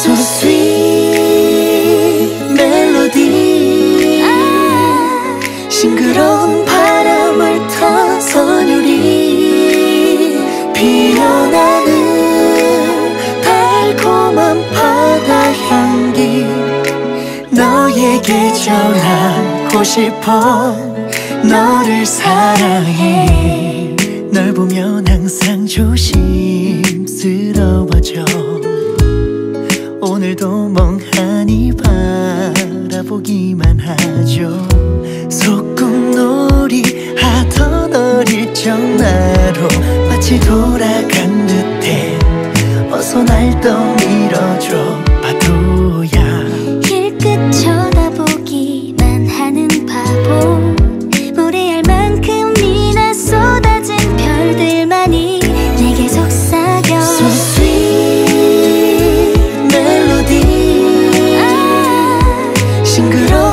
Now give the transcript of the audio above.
So sweet 멜로디 싱그러운 바람을 탄 선율이 피어나는 달콤한 바다 향기 너에게 전하고 싶어 너를 사랑해 널 보면 항상 조심스러워져 오늘도 멍하니 바라보기만 하죠 소꿉놀이 하던 어릴 적 나로 마치 돌아간 듯해 어서 날 떠밀어줘 파도야 길끝 쳐다보기만 하는 바보 모래알 만큼이나 쏟아진 별들만이 내게 속삭여 So sweet 멜로디 싱그러운